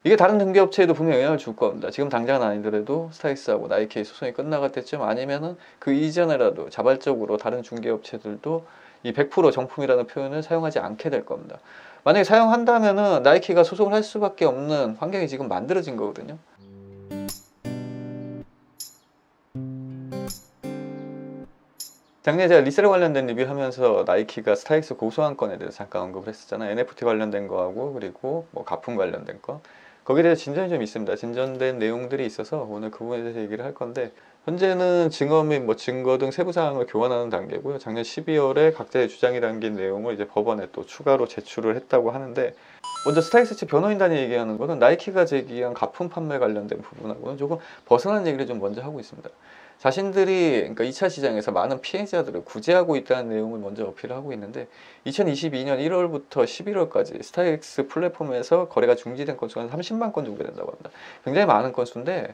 이게 다른 중개업체에도 분명히 영향을 줄 겁니다. 지금 당장은 아니더라도 스타엑스하고 나이키의 소송이 끝나갈 때쯤 아니면은 그 이전에라도 자발적으로 다른 중개업체들도 이 100% 정품이라는 표현을 사용하지 않게 될 겁니다. 만약에 사용한다면은 나이키가 소송을 할 수밖에 없는 환경이 지금 만들어진 거거든요. 작년에 제가 리셀 관련된 리뷰하면서 나이키가 스타엑스 고소한 건에 대해서 잠깐 언급을 했었잖아요. NFT 관련된 거하고 그리고 뭐 가품 관련된 거. 거기에 대해서 진전이 좀 있습니다. 진전된 내용들이 있어서 오늘 그 부분에 대해서 얘기를 할 건데, 현재는 증거 및 뭐 증거 등 세부 사항을 교환하는 단계고요. 작년 12월에 각자의 주장이 담긴 내용을 이제 법원에 또 추가로 제출을 했다고 하는데, 먼저 스타엑스 측 변호인단이 얘기하는 거는 나이키가 제기한 가품 판매 관련된 부분하고는 조금 벗어난 얘기를 좀 먼저 하고 있습니다. 자신들이 그러니까 2차 시장에서 많은 피해자들을 구제하고 있다는 내용을 먼저 어필을 하고 있는데, 2022년 1월부터 11월까지 스타엑스 플랫폼에서 거래가 중지된 건수가 한 30만 건 정도 된다고 합니다. 굉장히 많은 건수인데,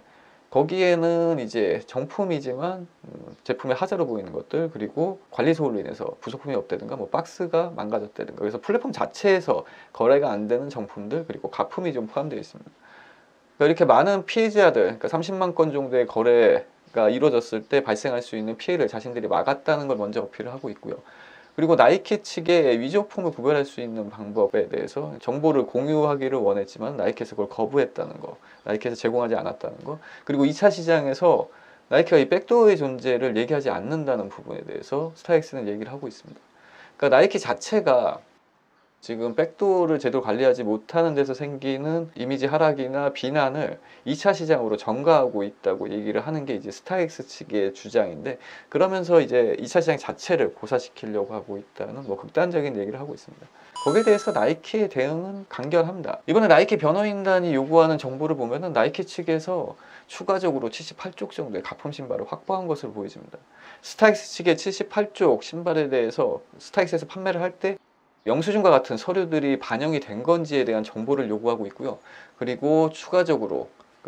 거기에는 이제 정품이지만 제품의 하자로 보이는 것들, 그리고 관리 소홀로 인해서 부속품이 없다든가 뭐 박스가 망가졌다든가, 그래서 플랫폼 자체에서 거래가 안 되는 정품들, 그리고 가품이 좀 포함되어 있습니다. 그러니까 이렇게 많은 피해자들, 그러니까 30만 건 정도의 거래가 이루어졌을 때 발생할 수 있는 피해를 자신들이 막았다는 걸 먼저 어필을 하고 있고요. 그리고 나이키 측의 위조품을 구별할 수 있는 방법에 대해서 정보를 공유하기를 원했지만 나이키에서 그걸 거부했다는 거, 나이키에서 제공하지 않았다는 거, 그리고 2차 시장에서 나이키가 이 백도어의 존재를 얘기하지 않는다는 부분에 대해서 스타엑스는 얘기를 하고 있습니다. 그러니까 나이키 자체가 지금 백도어를 제대로 관리하지 못하는 데서 생기는 이미지 하락이나 비난을 2차 시장으로 전가하고 있다고 얘기를 하는 게 이제 스타엑스 측의 주장인데, 그러면서 이제 2차 시장 자체를 고사시키려고 하고 있다는 뭐 극단적인 얘기를 하고 있습니다. 거기에 대해서 나이키의 대응은 간결합니다. 이번에 나이키 변호인단이 요구하는 정보를 보면은 나이키 측에서 추가적으로 78쪽 정도의 가품 신발을 확보한 것으로 보여집니다. 스타엑스 측의 78쪽 신발에 대해서 스타엑스에서 판매를 할 때 영수증과 같은 서류들이 반영이 된 건지에 대한 정보를 요구하고 있고요. 그리고 추가적으로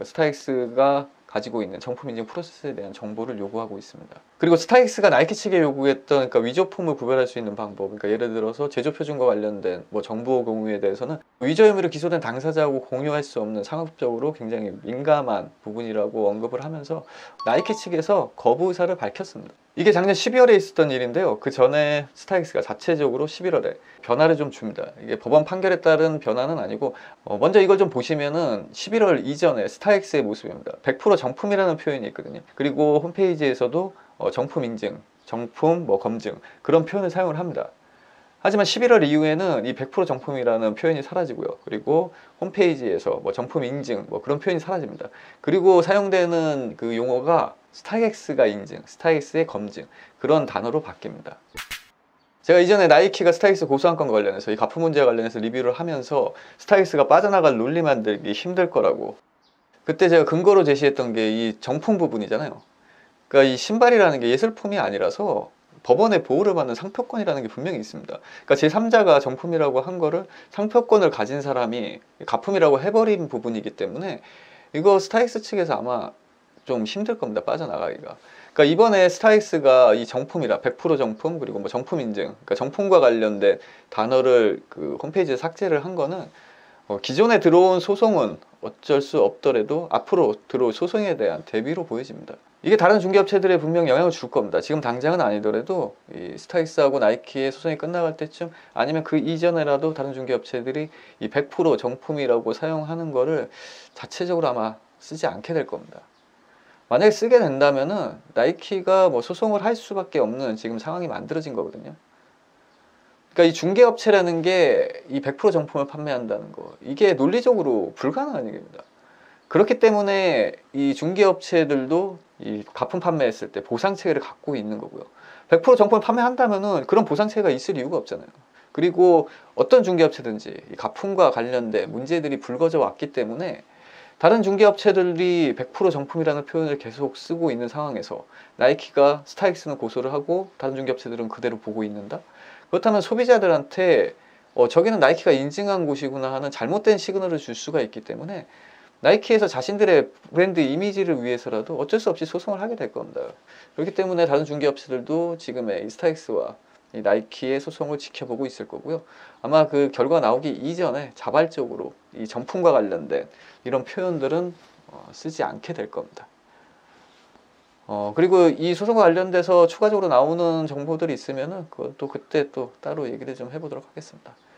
스타엑스가 가지고 있는 정품 인증 프로세스에 대한 정보를 요구하고 있습니다. 그리고 스타엑스가 나이키 측에 요구했던 그러니까 위조품을 구별할 수 있는 방법, 그러니까 예를 들어서 제조 표준과 관련된 뭐 정보 공유에 대해서는 위조 혐의로 기소된 당사자하고 공유할 수 없는 상업적으로 굉장히 민감한 부분이라고 언급을 하면서 나이키 측에서 거부 의사를 밝혔습니다. 이게 작년 12월에 있었던 일인데요. 그 전에 스타엑스가 자체적으로 11월에 변화를 좀 줍니다. 이게 법원 판결에 따른 변화는 아니고, 먼저 이걸 좀 보시면은 11월 이전에 스타엑스의 모습입니다. 100% 정품이라는 표현이 있거든요. 그리고 홈페이지에서도 정품 인증, 정품 뭐 검증 그런 표현을 사용을 합니다. 하지만 11월 이후에는 이 100% 정품이라는 표현이 사라지고요. 그리고 홈페이지에서 뭐 정품 인증 뭐 그런 표현이 사라집니다. 그리고 사용되는 그 용어가 스타엑스가 인증, 스타엑스의 검증 그런 단어로 바뀝니다. 제가 이전에 나이키가 스타엑스 고소한 건과 관련해서 이 가품 문제와 관련해서 리뷰를 하면서 스타엑스가 빠져나갈 논리 만들기 힘들 거라고, 그때 제가 근거로 제시했던 게 이 정품 부분이잖아요. 그러니까 이 신발이라는 게 예술품이 아니라서 법원의 보호를 받는 상표권이라는 게 분명히 있습니다. 그러니까 제3자가 정품이라고 한 거를 상표권을 가진 사람이 가품이라고 해버린 부분이기 때문에 이거 스타엑스 측에서 아마 좀 힘들 겁니다. 빠져나가기가. 그러니까 이번에 스타엑스가 이 정품이라 100% 정품 그리고 뭐 정품 인증, 그러니까 정품과 관련된 단어를 그 홈페이지에 삭제를 한 거는 기존에 들어온 소송은 어쩔 수 없더라도 앞으로 들어올 소송에 대한 대비로 보여집니다. 이게 다른 중개업체들에 분명 영향을 줄 겁니다. 지금 당장은 아니더라도 이 스타엑스하고 나이키의 소송이 끝나갈 때쯤 아니면 그 이전에라도 다른 중개업체들이 이 100% 정품이라고 사용하는 거를 자체적으로 아마 쓰지 않게 될 겁니다. 만약에 쓰게 된다면은 나이키가 뭐 소송을 할 수밖에 없는 지금 상황이 만들어진 거거든요. 그러니까 이 중개업체라는 게 이 100% 정품을 판매한다는 거, 이게 논리적으로 불가능한 얘기입니다. 그렇기 때문에 이 중개업체들도 이 가품 판매했을 때 보상 체계를 갖고 있는 거고요. 100% 정품을 판매한다면은 그런 보상 체계가 있을 이유가 없잖아요. 그리고 어떤 중개업체든지 이 가품과 관련된 문제들이 불거져 왔기 때문에 다른 중개업체들이 100% 정품이라는 표현을 계속 쓰고 있는 상황에서 나이키가 스타엑스는 고소를 하고 다른 중개업체들은 그대로 보고 있는다? 그렇다면 소비자들한테 저기는 나이키가 인증한 곳이구나 하는 잘못된 시그널을 줄 수가 있기 때문에 나이키에서 자신들의 브랜드 이미지를 위해서라도 어쩔 수 없이 소송을 하게 될 겁니다. 그렇기 때문에 다른 중개업체들도 지금의 이 스타엑스와 이 나이키의 소송을 지켜보고 있을 거고요. 아마 그 결과 나오기 이전에 자발적으로 이 정품과 관련된 이런 표현들은 쓰지 않게 될 겁니다. 그리고 이 소송과 관련돼서 추가적으로 나오는 정보들이 있으면은 그것도 그때 또 따로 얘기를 좀 해보도록 하겠습니다.